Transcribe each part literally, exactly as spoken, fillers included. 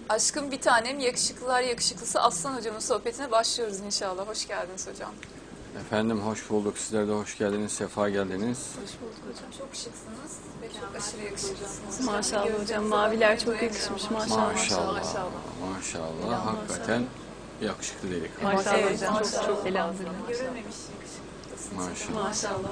Aşkım bir tanem, yakışıklılar yakışıklısı Aslan hocamın sohbetine başlıyoruz inşallah. Hoş geldiniz hocam. Efendim hoş bulduk. Sizler de hoş geldiniz. Sefa geldiniz. Hoş bulduk hocam. Çok şıksınız ve çok aşırı yakışıklısınız. Maşallah hocam. Maviler çok yakışmış. Maşallah. Maşallah. Maşallah. Maşallah. Hakikaten yakışıklı dedik. Maşallah Evet, hocam. maşallah. Çok çok elhamdülillah. Görülmemiş yakışıklısınız. Maşallah. Maşallah.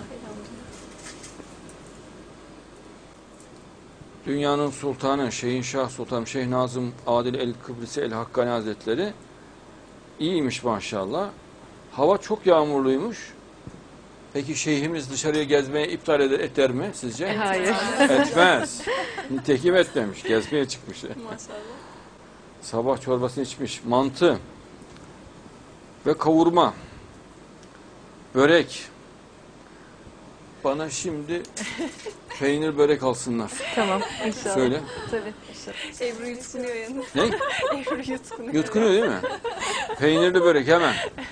Dünyanın sultanı Şeyhin Şah Sultan Şeyh Nazım Adil El Kıbrisi El Hakkani Hazretleri iyiymiş maşallah. Hava çok yağmurluymuş. Peki şeyhimiz dışarıya gezmeye iptal eder, eder mi sizce? Hayır. Etmez. Nitekim etmemiş. Gezmeye çıkmış. Maşallah. Sabah çorbasını içmiş. Mantı ve kavurma. Börek. Bana şimdi peynir börek alsınlar. Tamam. İnşallah. Söyle. Tabii. Ebru yutkunuyor yanında. Ne? Ebru yutkunuyor. Yutkunuyor değil mi? Peynirli börek hemen.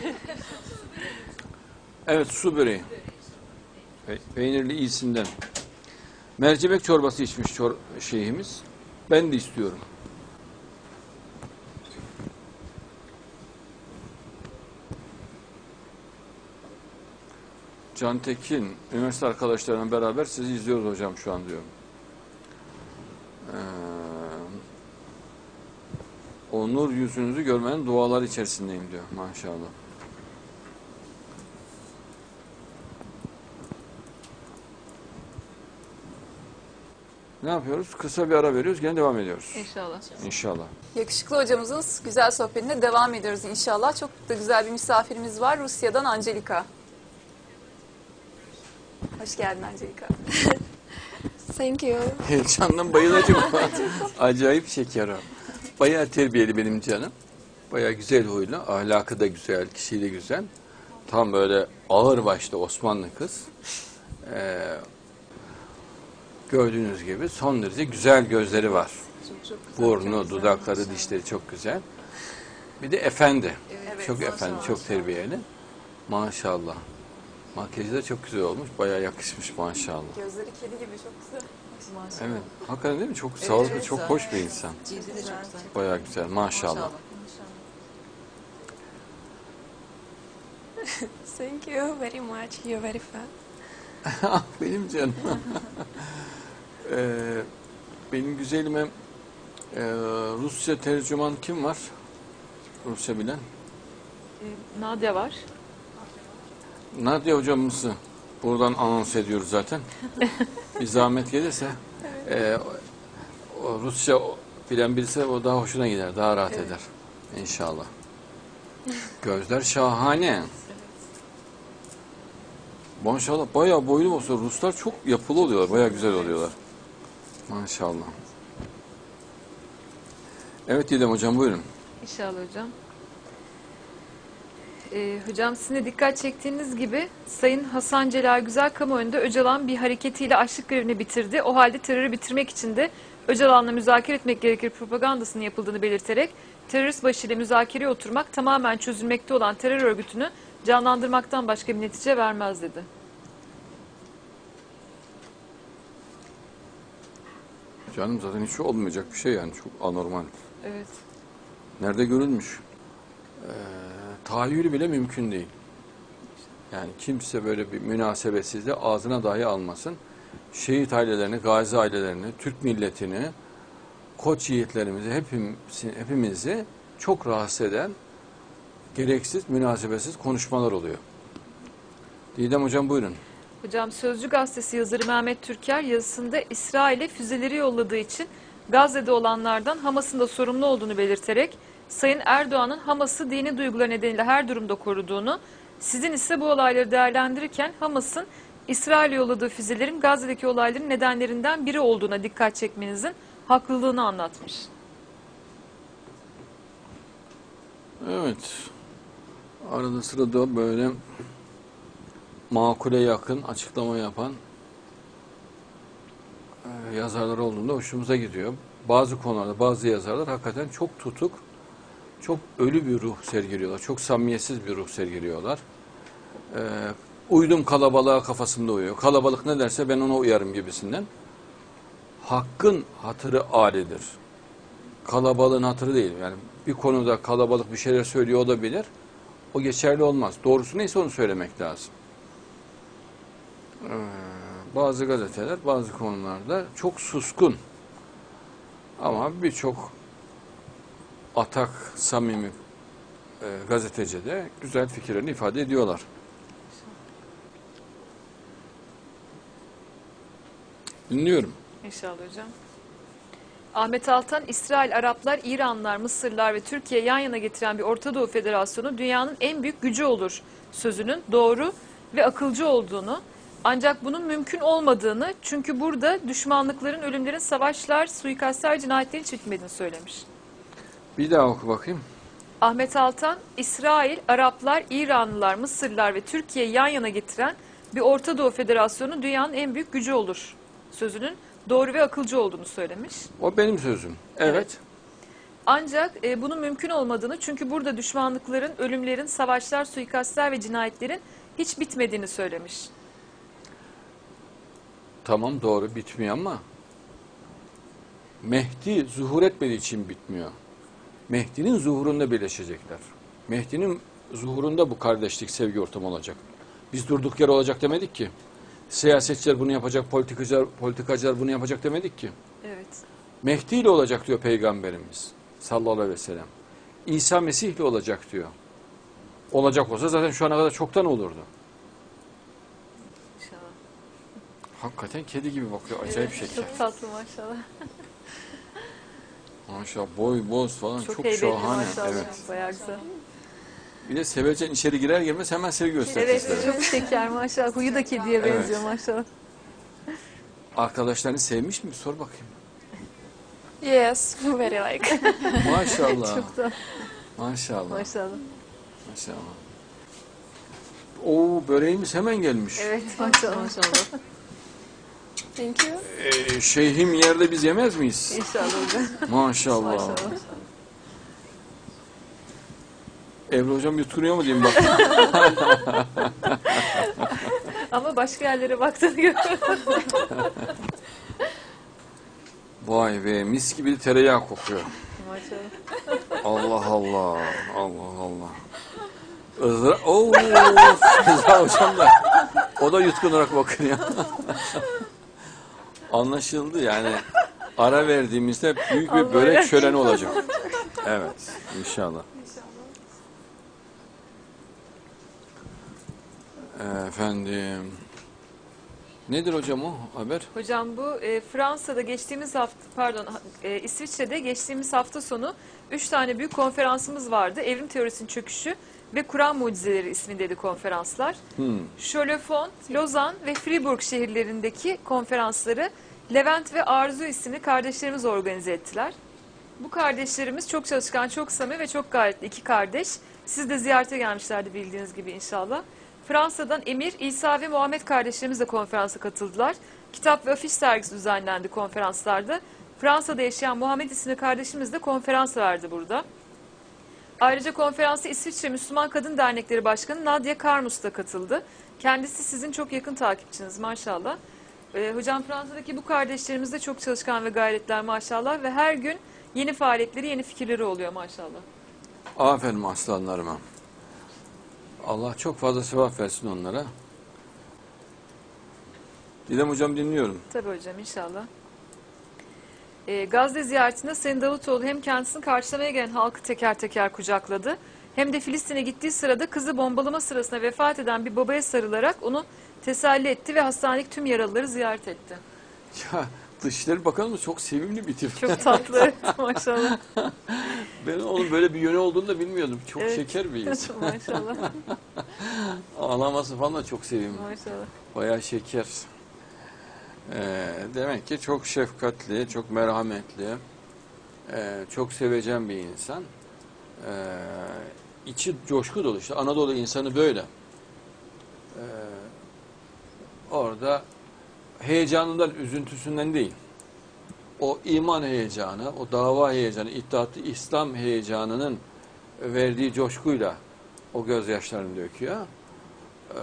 Evet, su böreği. Pe peynirli iyisinden. Mercimek çorbası içmiş çor şeyhimiz. Ben de istiyorum. Can Tekin, üniversite arkadaşlarımla beraber sizi izliyoruz hocam şu an diyor. Ee, o nur yüzünüzü görmenin dualar içerisindeyim diyor maşallah. Ne yapıyoruz? Kısa bir ara veriyoruz. Gene devam ediyoruz. İnşallah. İnşallah. Yakışıklı hocamızın güzel sohbetine devam ediyoruz inşallah. Çok da güzel bir misafirimiz var. Rusya'dan Angelika. Hoş geldin Angelika. Thank you. Heyecandan bayılacağım. Acayip şeker o. Bayağı terbiyeli benim canım. Bayağı güzel huylu. Ahlakı da güzel, kişiliği de güzel. Tam böyle ağır başlı Osmanlı kız. Ee, gördüğünüz gibi son derece güzel gözleri var. Çok, çok güzel, Burnu, çok güzel. dudakları, dişleri çok güzel. Bir de efendi. Evet, çok maşallah, efendi, çok maşallah. terbiyeli. Maşallah. Makyajı da çok güzel olmuş. Bayağı yakışmış maşallah. Gözleri kedi gibi çok güzel. Maşallah. Evet. Hakikaten değil mi? Çok sağlıklı, evet, çok güzel. hoş bir insan. Cildi de çok güzel. Bayağı güzel. Maşallah. Thank you very much. You're very fun. Ah, benim canım. ee, benim güzelime e, Rusça tercüman kim var? Rusça bilen. Ee, Nadia var. Nadia hocamızı buradan anons ediyoruz zaten. Bir zahmet gelirse e, o, o Rusça bilen birisi o daha hoşuna gider, daha rahat eder. İnşallah. Gözler şahane. Maşallah bayağı boylu olsa Ruslar çok yapılı oluyorlar, bayağı güzel oluyorlar. Maşallah. Evet Didem hocam buyurun. İnşallah hocam. Ee, hocam sizin de dikkat çektiğiniz gibi Sayın Hasan Celal Güzel kamuoyunda Öcalan bir hareketiyle açlık grevini bitirdi. O halde terörü bitirmek için de Öcalan'la müzakere etmek gerekir propagandasının yapıldığını belirterek terörist başıyla müzakereye oturmak tamamen çözülmekte olan terör örgütünü canlandırmaktan başka bir netice vermez dedi. Canım zaten hiç olmayacak bir şey yani çok anormal. Evet. Nerede görülmüş? Ee, tahayyülü bile mümkün değil. Yani kimse böyle bir münasebetsizliği ağzına dahi almasın. Şehit ailelerini, gazi ailelerini, Türk milletini, koç yiğitlerimizi, hepimizi, hepimizi çok rahatsız eden gereksiz, münasebetsiz konuşmalar oluyor. Didem hocam buyurun. Hocam Sözcü Gazetesi yazarı Mehmet Türker yazısında İsrail'e füzeleri yolladığı için Gazze'de olanlardan Hamas'ın da sorumlu olduğunu belirterek Sayın Erdoğan'ın Hamas'ı dini duygular nedeniyle her durumda koruduğunu, sizin ise bu olayları değerlendirirken Hamas'ın İsrail'e yolladığı füzelerin Gazze'deki olayların nedenlerinden biri olduğuna dikkat çekmenizin haklılığını anlatmış. Evet. Arada sırada böyle makule yakın açıklama yapan e, yazarlar olduğunda hoşumuza gidiyor. Bazı konularda bazı yazarlar hakikaten çok tutuk, çok ölü bir ruh sergiliyorlar. Çok samimiyetsiz bir ruh sergiliyorlar. E, uydum kalabalığa kafasında uyuyor. Kalabalık ne derse ben ona uyarım gibisinden. Hakkın hatırı âlidir. kalabalığın hatırı değil. Yani bir konuda kalabalık bir şeyler söylüyor olabilir. O geçerli olmaz. Doğrusu neyse onu söylemek lazım. Ee, bazı gazeteler bazı konularda çok suskun. Ama birçok atak, samimi e, gazeteci de güzel fikirlerini ifade ediyorlar. Dinliyorum. İnşallah hocam. Ahmet Altan, İsrail, Araplar, İranlılar, Mısırlılar ve Türkiye yan yana getiren bir Orta Doğu Federasyonu dünyanın en büyük gücü olur sözünün doğru ve akılcı olduğunu, ancak bunun mümkün olmadığını, çünkü burada düşmanlıkların, ölümlerin, savaşlar, suikastlar, cinayetlerin hiç bitmediğini söylemiş. Bir daha oku bakayım. Ahmet Altan, İsrail, Araplar, İranlılar, Mısırlılar ve Türkiye yan yana getiren bir Orta Doğu Federasyonu dünyanın en büyük gücü olur sözünün doğru ve akılcı olduğunu söylemiş. O benim sözüm. Evet. Evet. Ancak e, bunun mümkün olmadığını, çünkü burada düşmanlıkların, ölümlerin, savaşlar, suikastlar ve cinayetlerin hiç bitmediğini söylemiş. Tamam, doğru, bitmiyor ama Mehdi zuhur etmediği için bitmiyor. Mehdi'nin zuhurunda birleşecekler. Mehdi'nin zuhurunda bu kardeşlik, sevgi ortamı olacak. Biz durduk yer olacak demedik ki. Siyasetçiler bunu yapacak, politikacılar, politikacılar bunu yapacak demedik ki. Evet. Mehdi ile olacak diyor Peygamberimiz sallallahu aleyhi ve sellem. İsa Mesih ile olacak diyor. Olacak olsa zaten şu ana kadar çoktan olurdu. İnşallah. Hakikaten kedi gibi bakıyor. Acayip Evet, şeker. çok tatlı maşallah. Maşallah, boy boz falan çok, Çok, heybetli şahane. maşallah. Evet. Bayağı güzel. Bir de sevecen içeri girer girmez hemen sevgi gösterdi. Evet, çok şeker maşallah. Huyu da kediye Evet. benziyor maşallah. Arkadaşlarını sevmiş mi? Sor bakayım. Yes, very like. Maşallah. Çok da Maşallah. maşallah. Maşallah. Oo, böreğimiz hemen gelmiş. Evet maşallah maşallah. Thank you. Ee, şeyhim yerde biz yemez miyiz? İnşallah hocam. Maşallah. Maşallah. Ebru hocam yutkunuyor mu diyeyim bak. Ama başka yerlere baktığını görüyorum. Vay be, mis gibi de tereyağı kokuyor. Maşallah. Allah Allah. Allah Allah. Izra... Oo, Rıza hocam da. O da yutkunarak bakıyor. Anlaşıldı yani. Ara verdiğimizde büyük bir Allah börek razı şöleni olacak. Evet, inşallah. Efendim. Nedir hocam o haber? Hocam bu e, Fransa'da geçtiğimiz hafta, pardon e, İsviçre'de geçtiğimiz hafta sonu üç tane büyük konferansımız vardı. Evrim teorisinin çöküşü ve Kur'an mucizeleri ismindeydi konferanslar. Hmm. Cholefond, Lozan ve Fribourg şehirlerindeki konferansları Levent ve Arzu isimli kardeşlerimiz organize ettiler. Bu kardeşlerimiz çok çalışkan, çok samimi ve çok gayretli iki kardeş. Siz de ziyarete gelmişlerdi bildiğiniz gibi inşallah. Fransa'dan Emir, İsa ve Muhammed kardeşlerimiz de konferansa katıldılar. Kitap ve afiş sergisi düzenlendi konferanslarda. Fransa'da yaşayan Muhammed isimli kardeşimiz de konferans verdi burada. Ayrıca konferansa İsviçre Müslüman Kadın Dernekleri Başkanı Nadia Karmus da katıldı. Kendisi sizin çok yakın takipçiniz maşallah. Ee, hocam Fransa'daki bu kardeşlerimiz de çok çalışkan ve gayretler maşallah ve her gün yeni faaliyetleri, yeni fikirleri oluyor maşallah. Aferin aslanlarıma. Allah çok fazla sevap versin onlara. Didem hocam dinliyorum. Tabii hocam inşallah. Ee, Gazze ziyaretinde Sayın Davutoğlu hem kendisini karşılamaya gelen halkı teker teker kucakladı, hem de Filistin'e gittiği sırada kızı bombalama sırasında vefat eden bir babaya sarılarak onu teselli etti ve hastanedeki tüm yaralıları ziyaret etti. Ya Dışişleri Bakanımız çok sevimli bir tip. Çok tatlı evet, maşallah. Ben onun böyle bir yönü olduğunu da bilmiyordum. Çok Evet. şeker bir insan. Maşallah. Ağlaması falan da çok sevimli. Maşallah. Bayağı şeker. Ee, demek ki çok şefkatli, çok merhametli, e, çok sevecen bir insan. Ee, içi coşku dolu. İşte Anadolu insanı böyle. Ee, orada heyecanından, üzüntüsünden değil. O iman heyecanı, o dava heyecanı, İttihat-ı İslam heyecanının verdiği coşkuyla o gözyaşlarını döküyor. Ee,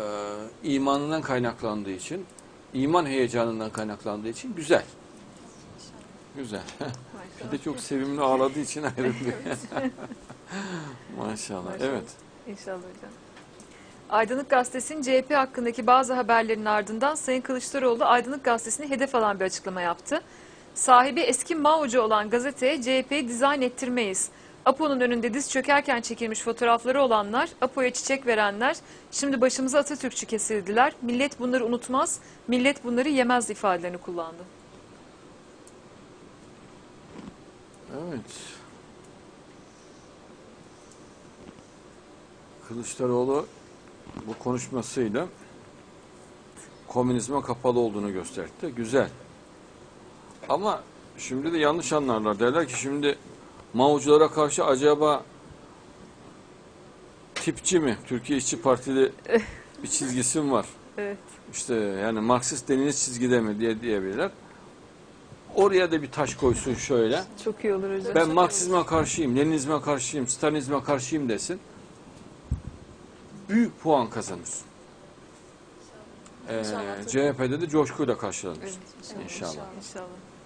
imanından kaynaklandığı için, iman heyecanından kaynaklandığı için güzel. Güzel. Bir Maşallah. de çok sevimli ağladığı için ayrı bir. Maşallah. Maşallah. Evet. İnşallah hocam. Aydınlık Gazetesi'nin C H P hakkındaki bazı haberlerin ardından Sayın Kılıçdaroğlu Aydınlık Gazetesi'ni hedef alan bir açıklama yaptı. Sahibi eski Mao'cu olan gazeteye C H P'yi dizayn ettirmeyiz. Apo'nun önünde diz çökerken çekilmiş fotoğrafları olanlar, Apo'ya çiçek verenler, şimdi başımıza Atatürkçü kesildiler. Millet bunları unutmaz, millet bunları yemez ifadelerini kullandı. Evet. Kılıçdaroğlu bu konuşmasıyla komünizme kapalı olduğunu gösterdi. Güzel. Ama şimdi de yanlış anlarlar. Derler ki şimdi Mao'culara karşı acaba tipçi mi? Türkiye İşçi Partili bir çizgisi mi var? Evet. İşte yani Marksist Leninist çizgide mi diye diyebilirler. Oraya da bir taş koysun şöyle. Çok iyi olur hocam. Ben Marksizme karşıyım, Leninizme karşıyım, Stalinizme karşıyım desin. Büyük puan kazanır. Ee, C H P'de de coşkuyla karşılanır. Evet, İnşallah. İnşallah.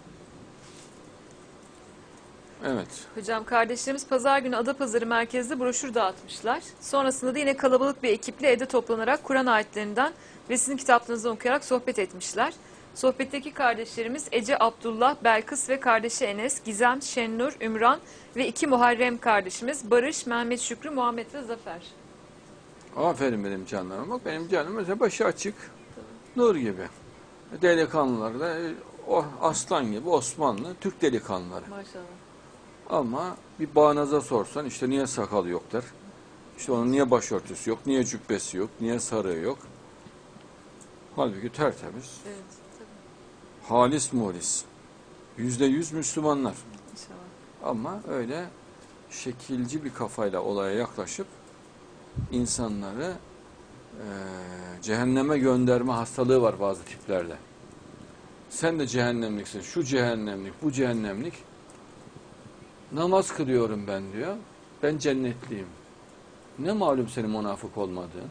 Evet. Hocam kardeşlerimiz pazar günü Adapazarı merkezde broşür dağıtmışlar. Sonrasında da yine kalabalık bir ekiple evde toplanarak Kur'an ayetlerinden ve sizin kitaplarınızdan okuyarak sohbet etmişler. Sohbetteki kardeşlerimiz Ece Abdullah, Belkıs ve kardeşi Enes, Gizem, Şennur, Ümran ve iki Muharrem kardeşimiz Barış, Mehmet Şükrü, Muhammed ve Zafer. Aferin benim canlarım. Bak benim canım mesela başı açık, nur gibi. Delikanlılar da o aslan gibi Osmanlı, Türk delikanlıları. Maşallah. Ama bir bağnaza sorsan işte niye sakalı yok der. İşte onun niye başörtüsü yok, niye cübbesi yok, niye sarığı yok. Halbuki tertemiz. Evet. Halis muhlis. Yüzde yüz Müslümanlar. İnşallah. Ama öyle şekilci bir kafayla olaya yaklaşıp insanları e, cehenneme gönderme hastalığı var bazı tiplerde. Sen de cehennemliksin. Şu cehennemlik, bu cehennemlik. Namaz kılıyorum ben diyor. Ben cennetliyim. Ne malum senin münafık olmadığın?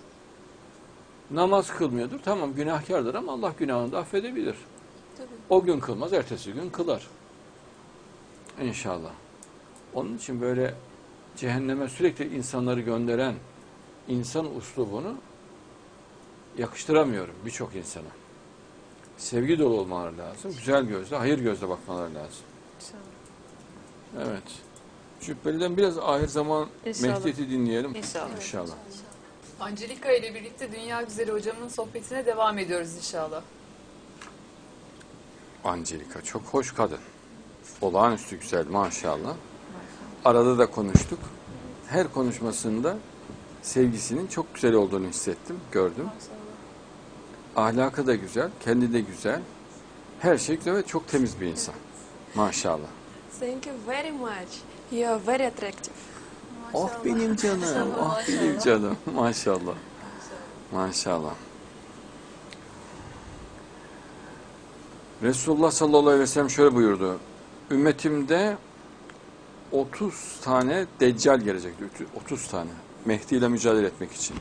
Namaz kılmıyordur. Tamam günahkardır ama Allah günahını da affedebilir. Tabii. O gün kılmaz, ertesi gün kılar. İnşallah. Onun için böyle cehenneme sürekli insanları gönderen insan uslubunu yakıştıramıyorum birçok insana. Sevgi dolu olmaları lazım. Güzel gözle, hayır gözle bakmaları lazım. İnşallah. Evet. Cübbeli'den biraz ahir zaman İnşallah. Mehdiyet'i dinleyelim. İnşallah. İnşallah. Angelika ile birlikte Dünya Güzeli hocamın sohbetine devam ediyoruz inşallah. Angelika çok hoş kadın. Olağanüstü güzel maşallah. Arada da konuştuk. Her konuşmasında sevgisinin çok güzel olduğunu hissettim, gördüm. Ahlakı da güzel, kendi de güzel. Her şey güzel ve çok temiz bir insan. Maşallah. Thank you very much. You are very attractive. Oh benim canım, oh benim canım. Maşallah. Maşallah. Resulullah sallallahu aleyhi ve sellem şöyle buyurdu. Ümmetimde otuz tane deccal gelecek. otuz tane. Mehdi ile mücadele etmek için.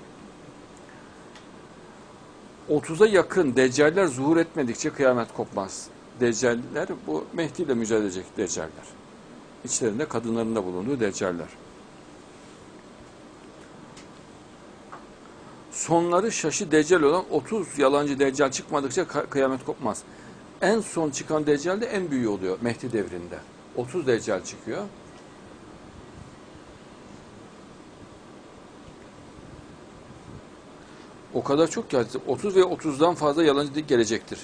otuza yakın deccaller zuhur etmedikçe kıyamet kopmaz. Deccaller bu Mehdi ile mücadele edecek deccaller. İçlerinde kadınların da bulunduğu deccaller. Sonları şaşı deccal olan otuz yalancı deccal çıkmadıkça kıyamet kopmaz. En son çıkan deccal de en büyüğü oluyor Mehdi devrinde. otuz deccal çıkıyor. O kadar çok ki otuz ve otuzdan fazla yalancı gelecektir.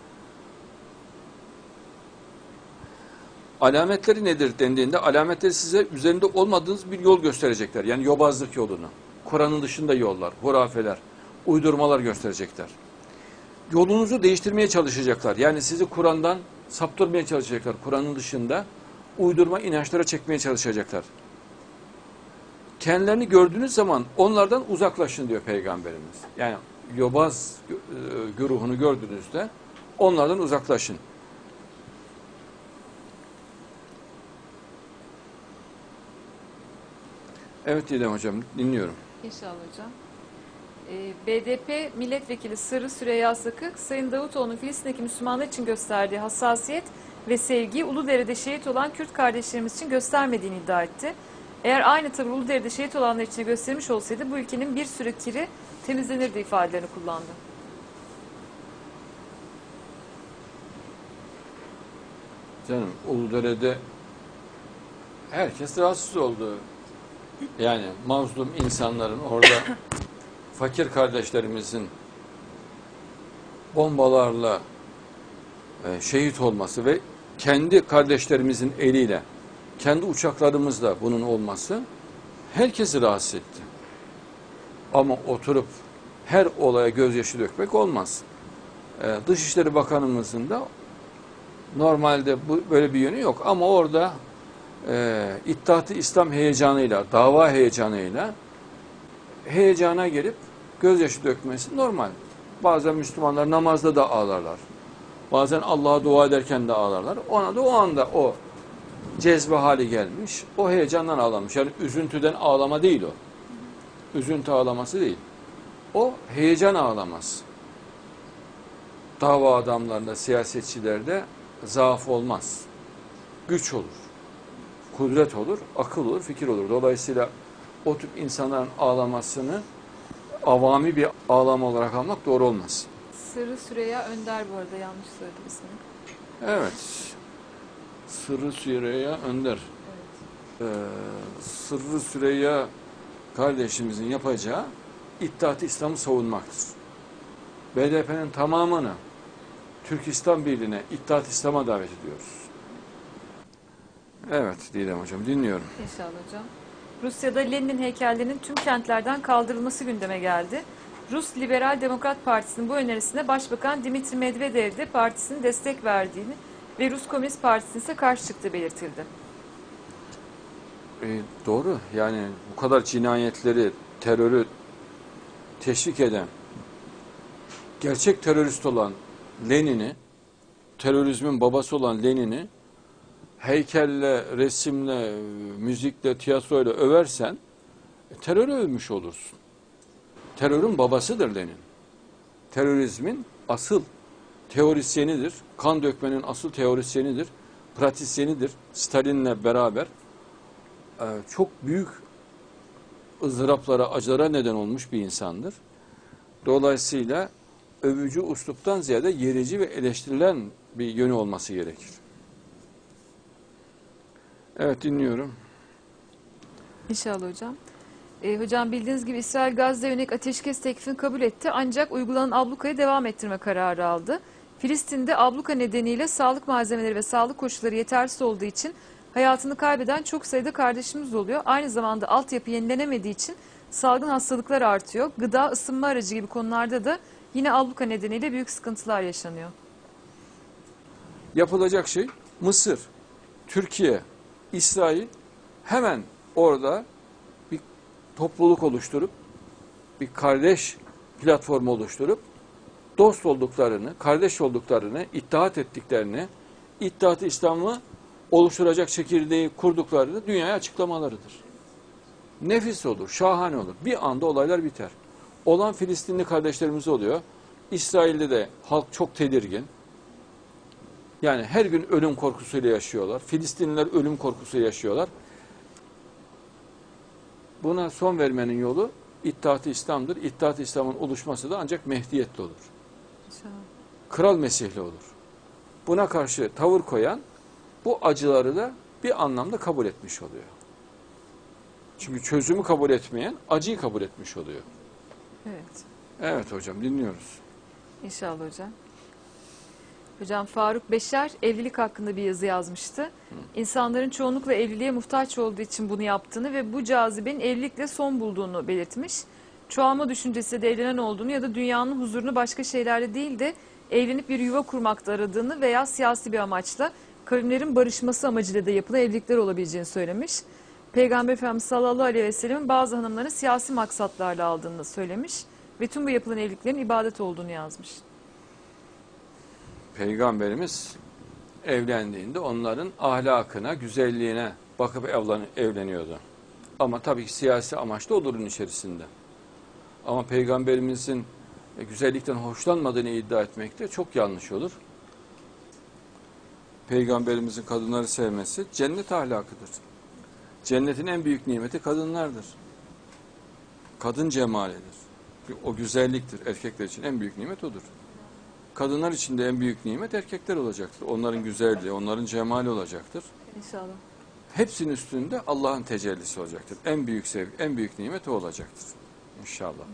Alametleri nedir dendiğinde alametleri size üzerinde olmadığınız bir yol gösterecekler. Yani yobazlık yolunu. Kur'an'ın dışında yollar, hurafeler, uydurmalar gösterecekler. Yolunuzu değiştirmeye çalışacaklar. Yani sizi Kur'an'dan saptırmaya çalışacaklar. Kur'an'ın dışında uydurma inançlara çekmeye çalışacaklar. Kendilerini gördüğünüz zaman onlardan uzaklaşın diyor Peygamberimiz. Yani yobaz güruhunu gördüğünüzde onlardan uzaklaşın. Evet Didem Hocam dinliyorum. İnşallah hocam. Ee, B D P milletvekili Sırrı Süreyya Sakık, Sayın Davutoğlu'nun Filistin'deki Müslümanlar için gösterdiği hassasiyet ve sevgiyi Uludere'de şehit olan Kürt kardeşlerimiz için göstermediğini iddia etti. Eğer aynı tavır Uludere'de şehit olanlar için göstermiş olsaydı bu ülkenin bir sürü kiri temizlenirdi ifadelerini kullandı. Canım Uludere'de herkes rahatsız oldu. Yani mazlum insanların orada fakir kardeşlerimizin bombalarla e, şehit olması ve kendi kardeşlerimizin eliyle, kendi uçaklarımızla bunun olması herkesi rahatsız etti. Ama oturup her olaya gözyaşı dökmek olmaz. E, Dışişleri Bakanımızın da normalde bu böyle bir yönü yok ama orada e, İttihat-ı İslam heyecanıyla, dava heyecanıyla heyecana gelip gözyaşı dökmesi normal. Bazen Müslümanlar namazda da ağlarlar. Bazen Allah'a dua ederken de ağlarlar. Ona da o anda o cezbe hali gelmiş. O heyecandan ağlamış. Yani üzüntüden ağlama değil o. Üzüntü ağlaması değil. O heyecan ağlaması. Dava adamlarında, siyasetçilerde zaaf olmaz. Güç olur. Kudret olur, akıl olur, fikir olur. Dolayısıyla o tip insanların ağlamasını avami bir ağlama olarak almak doğru olmaz. Sırrı Süreyya Önder bu arada, yanlış söyledim ismini. Evet. Sırrı Süreyya Önder. Ee, Sırrı Süreyya kardeşimizin yapacağı İttihat-ı İslam'ı savunmaktır. B D P'nin tamamını Türk İslam Birliği'ne, İttihat-ı İslam'a davet ediyoruz. Evet Didem Hocam, dinliyorum. İnşallah hocam. Rusya'da Lenin heykellerinin tüm kentlerden kaldırılması gündeme geldi. Rus Liberal Demokrat Partisi'nin bu önerisine Başbakan Dmitri Medvedev de partisinin destek verdiğini ve Rus Komünist Partisi'nin ise karşı çıktığı belirtildi. E, doğru. Yani bu kadar cinayetleri, terörü teşvik eden, gerçek terörist olan Lenin'i, terörizmin babası olan Lenin'i heykelle, resimle, müzikle, tiyatroyla översen e, terörü övmüş olursun. Terörün babasıdır Lenin. Terörizmin asıl teorisyenidir. Kan dökmenin asıl teorisyenidir. Pratisyenidir. Stalin'le beraber e, çok büyük ızdıraplara, acılara neden olmuş bir insandır. Dolayısıyla övücü usluptan ziyade yerici ve eleştirilen bir yönü olması gerekir. Evet, dinliyorum. İnşallah hocam. E, hocam bildiğiniz gibi İsrail Gazze'ye yönelik ateşkes teklifini kabul etti ancak uygulanan ablukayı devam ettirme kararı aldı. Filistin'de abluka nedeniyle sağlık malzemeleri ve sağlık koşulları yetersiz olduğu için hayatını kaybeden çok sayıda kardeşimiz oluyor. Aynı zamanda altyapı yenilenemediği için salgın hastalıklar artıyor. Gıda, ısınma aracı gibi konularda da yine abluka nedeniyle büyük sıkıntılar yaşanıyor. Yapılacak şey Mısır, Türkiye, İsrail hemen orada bir topluluk oluşturup, bir kardeş platformu oluşturup, dost olduklarını, kardeş olduklarını, ittihat ettiklerini, İttihat-ı İslam'ı oluşturacak çekirdeği kurduklarını dünyaya açıklamalarıdır. Nefis olur, şahane olur. Bir anda olaylar biter. Olan Filistinli kardeşlerimiz oluyor. İsrail'de de halk çok tedirgin. Yani her gün ölüm korkusuyla yaşıyorlar. Filistinliler ölüm korkusuyla yaşıyorlar. Buna son vermenin yolu İttihat-ı İslam'dır. İttihat-ı İslam'ın oluşması da ancak Mehdiyet'le olur. İnşallah. Kral Mesih'le olur. Buna karşı tavır koyan bu acıları da bir anlamda kabul etmiş oluyor. Çünkü çözümü kabul etmeyen acıyı kabul etmiş oluyor. Evet. Evet hocam, dinliyoruz. İnşallah hocam. Hocam Faruk Beşer evlilik hakkında bir yazı yazmıştı. İnsanların çoğunlukla evliliğe muhtaç olduğu için bunu yaptığını ve bu cazibenin evlilikle son bulduğunu belirtmiş. Çoğalma düşüncesiyle de evlenen olduğunu ya da dünyanın huzurunu başka şeylerle değil de evlenip bir yuva kurmakta aradığını veya siyasi bir amaçla kavimlerin barışması amacıyla da yapılan evlilikler olabileceğini söylemiş. Peygamber Efendimiz sallallahu aleyhi ve sellemin bazı hanımları siyasi maksatlarla aldığını söylemiş ve tüm bu yapılan evliliklerin ibadet olduğunu yazmış. Peygamberimiz evlendiğinde onların ahlakına, güzelliğine bakıp evleniyordu. Ama tabii ki siyasi amaç da olurun içerisinde. Ama Peygamberimizin güzellikten hoşlanmadığını iddia etmek de çok yanlış olur. Peygamberimizin kadınları sevmesi cennet ahlakıdır. Cennetin en büyük nimeti kadınlardır. Kadın cemalidir. O güzelliktir. Erkekler için en büyük nimet odur. Kadınlar için de en büyük nimet erkekler olacaktır. Onların güzelliği, onların cemali olacaktır. İnşallah. Hepsinin üstünde Allah'ın tecellisi olacaktır. En büyük sevgi, en büyük nimet o olacaktır. İnşallah.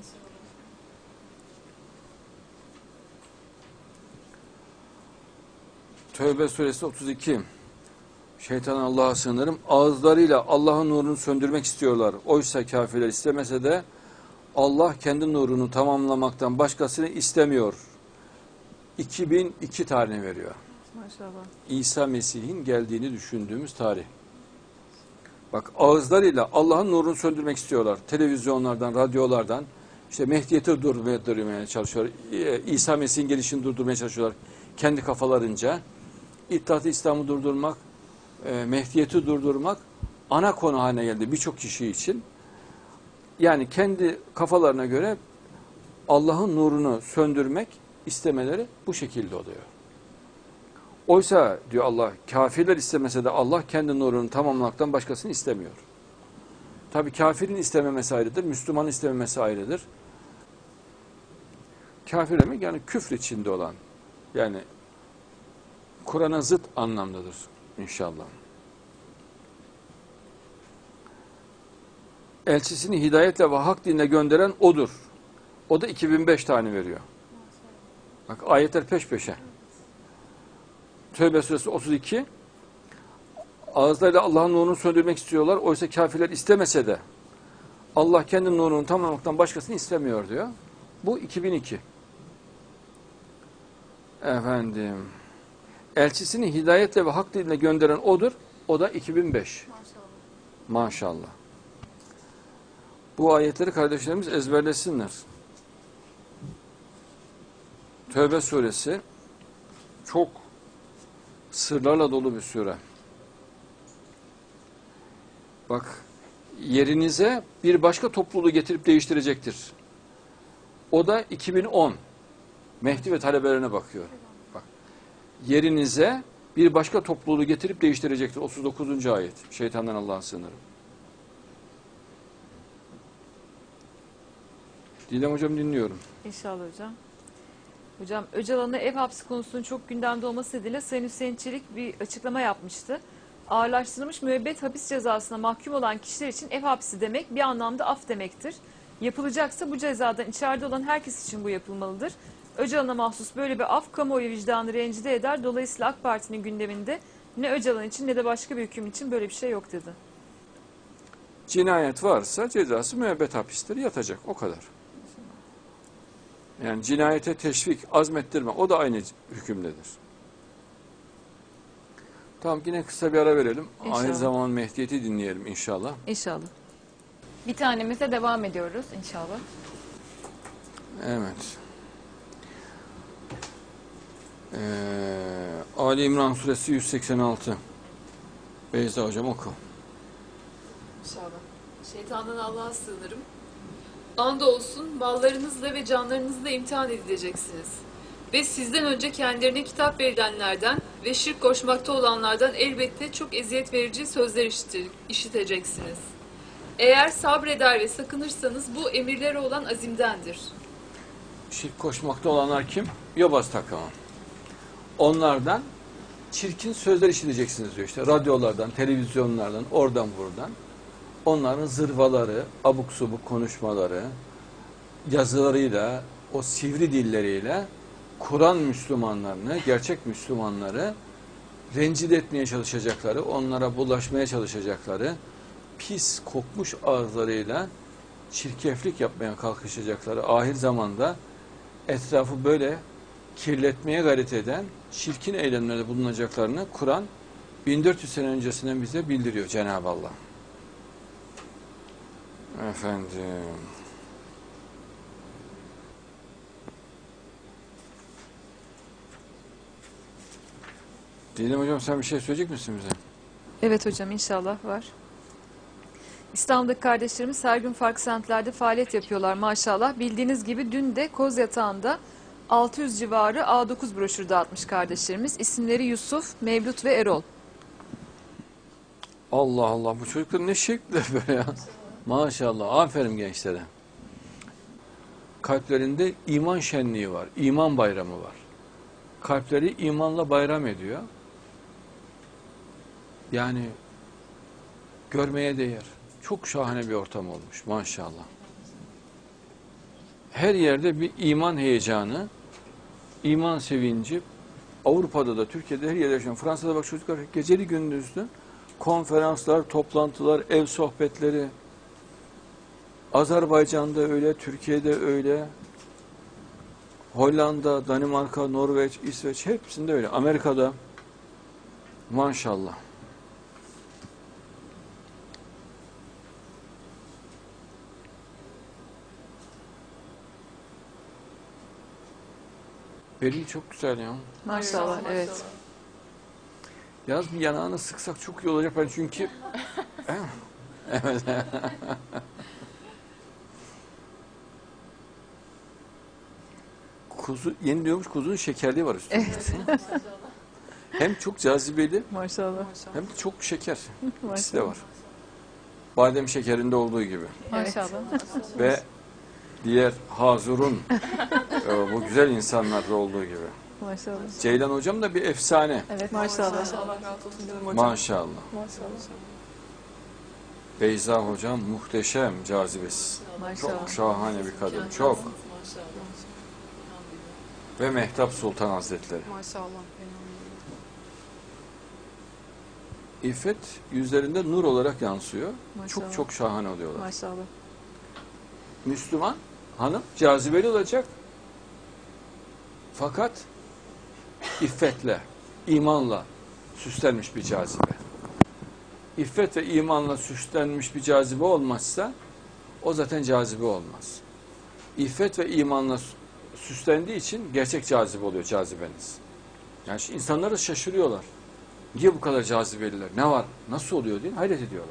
Tövbe suresi otuz iki. Şeytan Allah'a sığınırım. Ağızlarıyla Allah'ın nurunu söndürmek istiyorlar. Oysa kafirler istemese de Allah kendi nurunu tamamlamaktan başkasını istemiyor. iki bin iki tane veriyor. Maşallah. İsa Mesih'in geldiğini düşündüğümüz tarih. Bak ağızlarıyla Allah'ın nurunu söndürmek istiyorlar. Televizyonlardan, radyolardan işte Mehdiyet'i durdurmaya çalışıyorlar. İsa Mesih'in gelişini durdurmaya çalışıyorlar. Kendi kafalarınca. İttihat-ı İslam'ı durdurmak, Mehdiyet'i durdurmak ana konu haline geldi birçok kişi için. Yani kendi kafalarına göre Allah'ın nurunu söndürmek istemeleri bu şekilde oluyor. Oysa diyor Allah, kafirler istemese de Allah kendi nurunu tamamlamaktan başkasını istemiyor. Tabi kafirin istememesi ayrıdır, Müslümanın istememesi ayrıdır. Kafir demek yani küfür içinde olan, yani Kur'an'a zıt anlamdadır inşallah. Elçisini hidayetle ve hak dinle gönderen odur. O da iki bin beş tane veriyor. Bak ayetler peş peşe. Tövbe suresi otuz iki. Ağızlarıyla Allah'ın nurunu söndürmek istiyorlar. Oysa kafirler istemese de Allah kendi nurunu tamamlamaktan başkasını istemiyor diyor. Bu iki bin iki. Efendim. Elçisini hidayetle ve hak dinle gönderen odur. O da iki bin beş. Maşallah. Maşallah. Bu ayetleri kardeşlerimiz ezberlesinler. Tövbe suresi çok sırlarla dolu bir sure. Bak, yerinize bir başka topluluğu getirip değiştirecektir. O da iki bin on. Mehdi ve talebelerine bakıyor. Bak, yerinize bir başka topluluğu getirip değiştirecektir. otuz dokuzuncu ayet. Şeytandan Allah'a sığınırım. Didem hocam dinliyorum. İnşallah hocam. Hocam Öcalan'a ev hapsi konusunun çok gündemde olması nedeniyle Sayın Hüseyin Çelik bir açıklama yapmıştı. Ağırlaştırılmış müebbet hapis cezasına mahkum olan kişiler için ev hapsi demek bir anlamda af demektir. Yapılacaksa bu cezadan içeride olan herkes için bu yapılmalıdır. Öcalan'a mahsus böyle bir af kamuoyu vicdanı rencide eder. Dolayısıyla AK Parti'nin gündeminde ne Öcalan için ne de başka bir hüküm için böyle bir şey yok dedi. Cinayet varsa cezası müebbet hapistir, yatacak. O kadar. Yani cinayete teşvik, azmettirme o da aynı hükümdedir. Tamam, yine kısa bir ara verelim. İnşallah. Ahir zaman Mehdiyet'i dinleyelim inşallah. İnşallah. Bir tanemize devam ediyoruz inşallah. Evet. Ee, Ali İmran suresi yüz seksen altı. Beyza hocam oku. İnşallah. Şeytandan Allah'a sığınırım. Andolsun mallarınızla ve canlarınızla imtihan edileceksiniz. Ve sizden önce kendilerine kitap verilenlerden ve şirk koşmakta olanlardan elbette çok eziyet verici sözler işitir, işiteceksiniz. Eğer sabreder ve sakınırsanız bu emirlere olan azimdendir. Şirk koşmakta olanlar kim? Yobaz takımı. Onlardan çirkin sözler işiteceksiniz diyor işte. Radyolardan, televizyonlardan, oradan buradan. Onların zırvaları, abuk subuk konuşmaları, yazılarıyla, o sivri dilleriyle Kur'an Müslümanlarını, gerçek Müslümanları rencide etmeye çalışacakları, onlara bulaşmaya çalışacakları, pis kokmuş ağızlarıyla çirkeflik yapmaya kalkışacakları ahir zamanda etrafı böyle kirletmeye gayret eden çirkin eylemlerde bulunacaklarını Kur'an bin dört yüz sene öncesinden bize bildiriyor Cenab-ı Allah. Efendim. Diyelim hocam, sen bir şey söyleyecek misin bize? Evet hocam, inşallah var. İstanbul'daki kardeşlerimiz her gün farklı semtlerde faaliyet yapıyorlar maşallah. Bildiğiniz gibi dün de Kozyatağı'nda altı yüz civarı A dokuz broşür dağıtmış kardeşlerimiz. İsimleri Yusuf, Mevlüt ve Erol. Allah Allah, bu çocuklar ne şekli böyle ya. Maşallah, aferin gençlere. Kalplerinde iman şenliği var, iman bayramı var. Kalpleri imanla bayram ediyor. Yani görmeye değer. Çok şahane bir ortam olmuş maşallah. Her yerde bir iman heyecanı, iman sevinci. Avrupa'da da, Türkiye'de, her yerde yaşayan. Fransa'da bak çocuklar geceli gündüzlü konferanslar, toplantılar, ev sohbetleri. Azerbaycan'da öyle, Türkiye'de öyle. Hollanda, Danimarka, Norveç, İsveç hepsinde öyle. Amerika'da maşallah. Beril çok güzel ya. Maşallah, evet. Yaz bir yanağını sıksak çok iyi olacak ben çünkü. Evet. Kuzu, yeni diyormuş kuzunun şekerliği var üstünde. Evet. Hem çok cazibeli Maşallah. hem de çok şeker. İkisi de Maşallah. var. Badem şekerinde olduğu gibi. Maşallah. Ve diğer Hazur'un e, bu güzel insanlarda olduğu gibi. Maşallah. Ceylan hocam da bir efsane. Evet, maşallah. Allah razı olsun canım hocam. Maşallah. Maşallah. Beyza hocam muhteşem cazibesi. Maşallah. Çok şahane bir kadın. Çok. Ve Mehtap Sultan Hazretleri. Maşallah. İffet yüzlerinde nur olarak yansıyor. Maşallah. Çok çok şahane oluyorlar. Maşallah. Müslüman hanım cazibeli olacak. Fakat iffetle, imanla süslenmiş bir cazibe. İffet ve imanla süslenmiş bir cazibe olmazsa o zaten cazibe olmaz. İffet ve imanla süslendiği için gerçek cazibe oluyor cazibeniz. Yani insanlar da şaşırıyorlar. Niye bu kadar cazibeliler? Ne var? Nasıl oluyor diye hayret ediyorlar.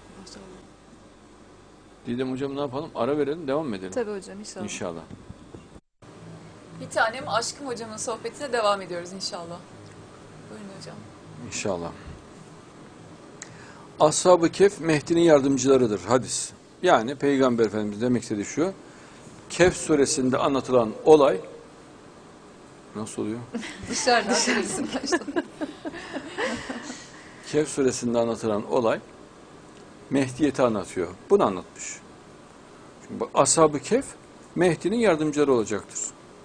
Didem hocam ne yapalım? Ara verelim, devam edelim. Tabii hocam, inşallah. İnşallah. Bir tanem Aşkım hocamın sohbetine devam ediyoruz inşallah. Buyurun hocam. İnşallah. Ashab-ı Kehf Mehdi'nin yardımcılarıdır. Hadis. Yani Peygamber Efendimiz demek istediği şu. Kehf suresinde anlatılan olay nasıl oluyor? Dışarıda dışarısın başta. Kehf suresinde anlatılan olay Mehdiyeti anlatıyor. Bunu anlatmış. Şimdi Ashab-ı Kehf Mehdi'nin yardımcıları olacaktır.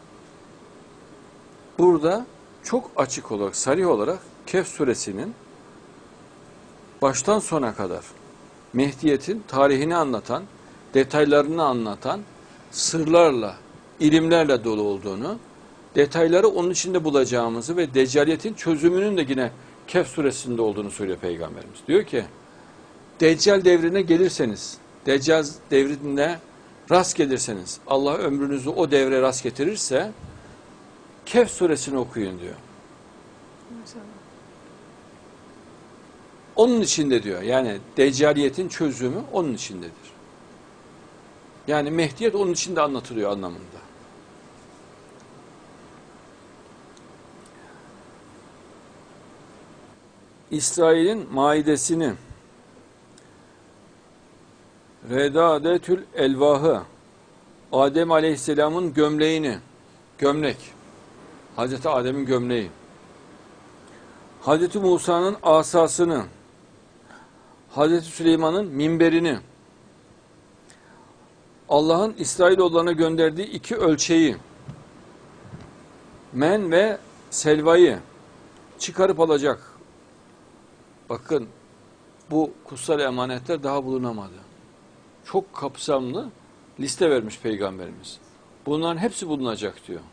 Burada çok açık olarak, sarih olarak Kehf suresinin baştan sona kadar Mehdiyet'in tarihini anlatan, detaylarını anlatan, sırlarla, ilimlerle dolu olduğunu, detayları onun içinde bulacağımızı ve Deccaliyetin çözümünün de yine Kehf suresinde olduğunu söylüyor Peygamberimiz. Diyor ki, Deccal devrine gelirseniz, Deccal devrine rast gelirseniz, Allah ömrünüzü o devre rast getirirse, Kehf suresini okuyun diyor. Maşallah. Onun içinde diyor. Yani Deccaliyetin çözümü onun içindedir. Yani Mehdiyet onun içinde anlatılıyor anlamında. İsrail'in maidesini, Redadetül Elvahı, Adem Aleyhisselam'ın gömleğini, gömlek, Hazreti Adem'in gömleği, Hazreti Musa'nın asasını, Hazreti Süleyman'ın minberini, Allah'ın İsrailoğullarına gönderdiği iki ölçeği, men ve selvayı çıkarıp alacak. Bakın, bu kutsal emanetler daha bulunamadı. Çok kapsamlı liste vermiş Peygamberimiz. Bunların hepsi bulunacak diyor.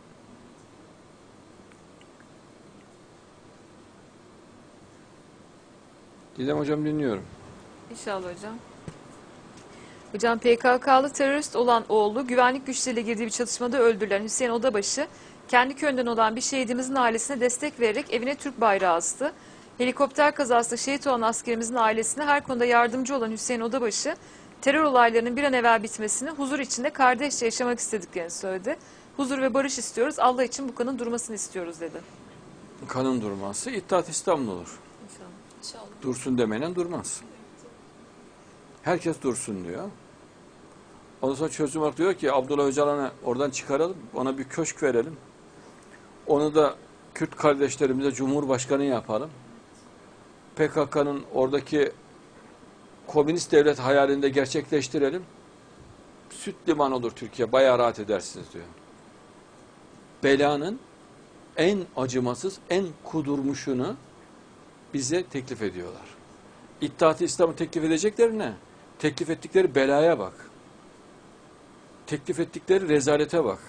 Didem hocam dinliyorum. İnşallah hocam. Hocam P K K'lı terörist olan oğlu güvenlik güçleriyle girdiği bir çatışmada öldürülen Hüseyin Odabaşı kendi köyünden olan bir şehidimizin ailesine destek vererek evine Türk bayrağı astı. Helikopter kazasında şehit olan askerimizin ailesine her konuda yardımcı olan Hüseyin Odabaşı terör olaylarının bir an evvel bitmesini, huzur içinde kardeşçe yaşamak istediklerini söyledi. Huzur ve barış istiyoruz. Allah için bu kanın durmasını istiyoruz dedi. Kanın durması İttihat İslam'da olur. İnşallah. İnşallah. Dursun demeyen durmaz. Herkes dursun diyor. Ondan sonra çözüm olarak diyor ki Abdullah Öcalan'ı oradan çıkaralım, ona bir köşk verelim. Onu da Kürt kardeşlerimize Cumhurbaşkanı yapalım. P K K'nın oradaki komünist devlet hayalinde gerçekleştirelim. Süt liman olur Türkiye, bayağı rahat edersiniz diyor. Belanın en acımasız, en kudurmuşunu bize teklif ediyorlar. İttihat-ı İslam'ı teklif edeceklerine, teklif ettikleri belaya bak. Teklif ettikleri rezalete bak.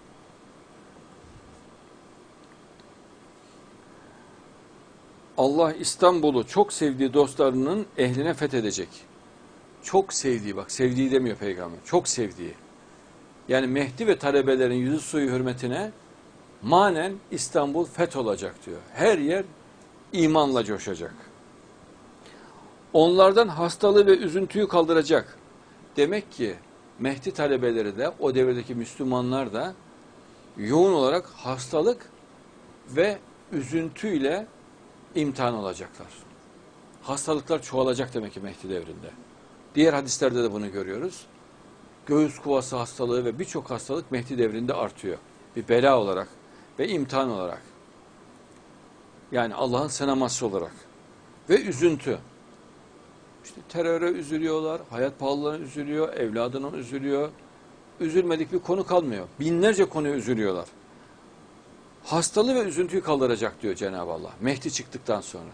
Allah İstanbul'u çok sevdiği dostlarının ehline fethedecek. Çok sevdiği, bak sevdiği demiyor Peygamber, çok sevdiği. Yani Mehdi ve talebelerin yüzü suyu hürmetine manen İstanbul fetholacak diyor. Her yer imanla coşacak. Onlardan hastalığı ve üzüntüyü kaldıracak. Demek ki Mehdi talebeleri de o devredeki Müslümanlar da yoğun olarak hastalık ve üzüntüyle imtihan olacaklar. Hastalıklar çoğalacak demek ki Mehdi devrinde. Diğer hadislerde de bunu görüyoruz. Göğüs kuvası hastalığı ve birçok hastalık Mehdi devrinde artıyor. Bir bela olarak ve imtihan olarak. Yani Allah'ın sınaması olarak. Ve üzüntü. İşte teröre üzülüyorlar, hayat pahalılığına üzülüyor, evladına üzülüyor. Üzülmedik bir konu kalmıyor. Binlerce konuya üzülüyorlar. Hastalığı ve üzüntüyü kaldıracak diyor Cenab-ı Allah. Mehdi çıktıktan sonra.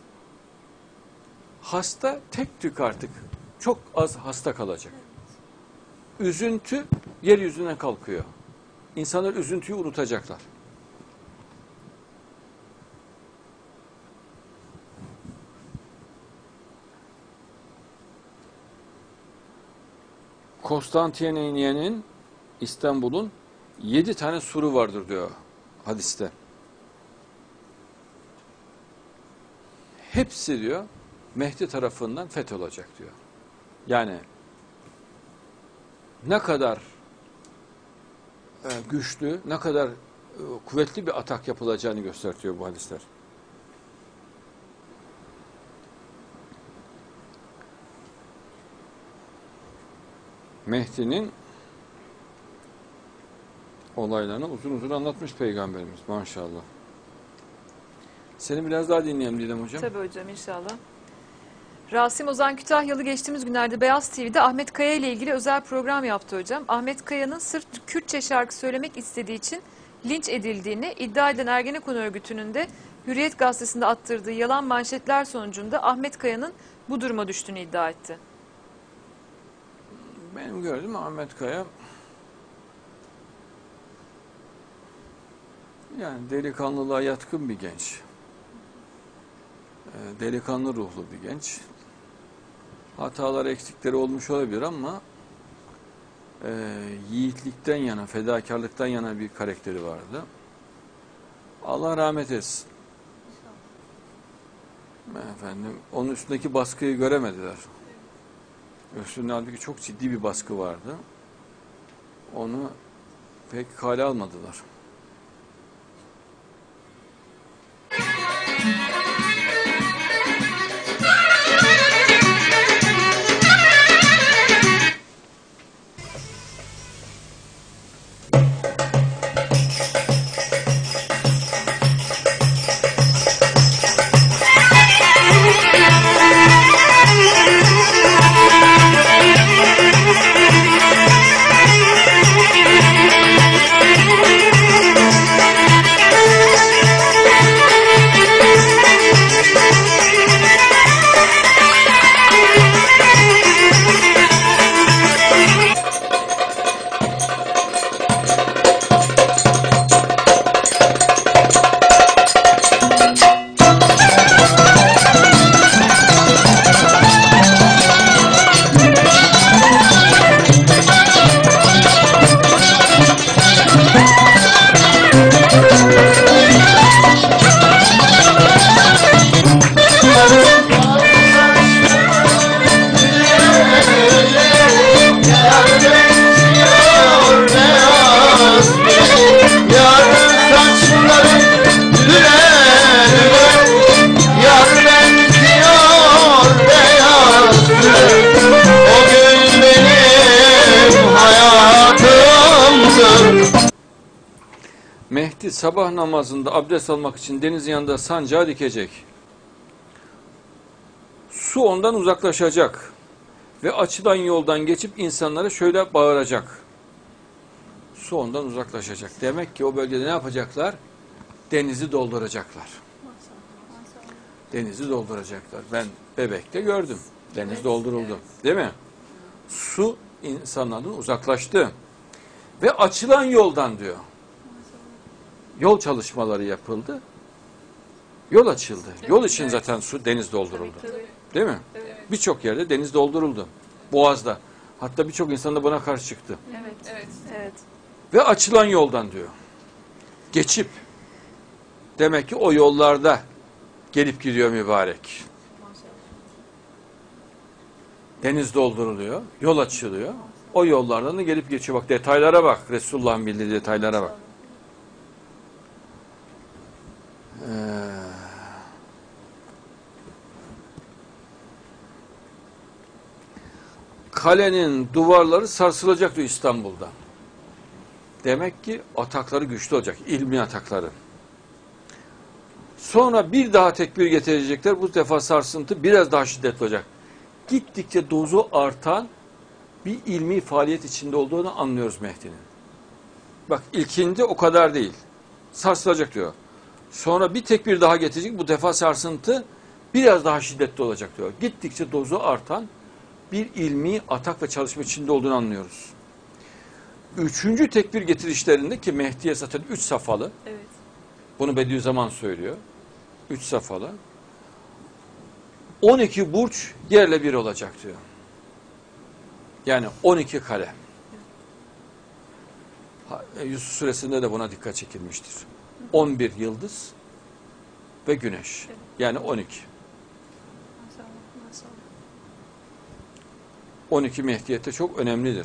Hasta tek tük artık. Çok az hasta kalacak. Üzüntü yeryüzüne kalkıyor. İnsanlar üzüntüyü unutacaklar. Konstantiniye'nin İstanbul'un yedi tane suru vardır diyor hadiste. Hepsi diyor Mehdi tarafından fetholacak diyor. Yani ne kadar e, güçlü, ne kadar e, kuvvetli bir atak yapılacağını gösteriyor bu hadisler. Mehdi'nin olaylarını uzun uzun anlatmış Peygamberimiz maşallah. Seni biraz daha dinleyelim Didem Hocam. Tabii hocam inşallah. Rasim Ozan Kütahyalı geçtiğimiz günlerde Beyaz T V'de Ahmet Kaya ile ilgili özel program yaptı hocam. Ahmet Kaya'nın sırf Kürtçe şarkı söylemek istediği için linç edildiğini iddia eden Ergenekon örgütünün de Hürriyet gazetesinde attırdığı yalan manşetler sonucunda Ahmet Kaya'nın bu duruma düştüğünü iddia etti. Benim gördüğüm Ahmet Kaya yani delikanlılığa yatkın bir genç. Delikanlı ruhlu bir genç. Hatalar, eksikleri olmuş olabilir ama e, yiğitlikten yana, fedakarlıktan yana bir karakteri vardı. Allah rahmet etsin. Efendim, onun üstündeki baskıyı göremediler. Üstünde halbuki çok ciddi bir baskı vardı. Onu pek kale almadılar. ki sabah namazında abdest almak için denizin yanında sancağı dikecek. Su ondan uzaklaşacak ve açılan yoldan geçip insanlara şöyle bağıracak. Su ondan uzaklaşacak. Demek ki o bölgede ne yapacaklar? Denizi dolduracaklar. Denizi dolduracaklar. Ben Bebek'te gördüm. Deniz evet, dolduruldu. Evet. Değil mi? Su insanlardan uzaklaştı. Ve açılan yoldan diyor. Yol çalışmaları yapıldı. Yol açıldı. Evet, Yol için evet. zaten su deniz dolduruldu. Tabii, tabii. Değil mi? Evet. Birçok yerde deniz dolduruldu. Boğaz'da. Hatta birçok insan da buna karşı çıktı. Evet, evet, evet. Ve açılan yoldan diyor. Geçip. Demek ki o yollarda gelip gidiyor mübarek. Deniz dolduruluyor, yol açılıyor. O yollardan da gelip geçiyor. Bak detaylara bak. Resulullah'ın bildiği detaylara bak. Ee, kalenin duvarları sarsılacak diyor İstanbul'da. Demek ki atakları güçlü olacak. İlmi atakları. Sonra bir daha tekbir getirecekler. Bu defa sarsıntı biraz daha şiddetli olacak. Gittikçe dozu artan bir ilmi faaliyet içinde olduğunu anlıyoruz Mehdi'nin. Bak ilkinde o kadar değil. Sarsılacak diyor. Sonra bir tekbir daha getirecek. Bu defa sarsıntı biraz daha şiddetli olacak diyor. Gittikçe dozu artan bir ilmi atak ve çalışma içinde olduğunu anlıyoruz. Üçüncü tekbir getirişlerinde ki Mehdi'ye zaten üç safhalı. Evet. Bunu Bediüzzaman söylüyor. Üç safhalı. on iki burç yerle bir olacak diyor. Yani on iki kale. Yusuf Suresi'nde de buna dikkat çekilmiştir. on bir yıldız ve güneş. Yani on iki. on iki Mehdiyette çok önemlidir.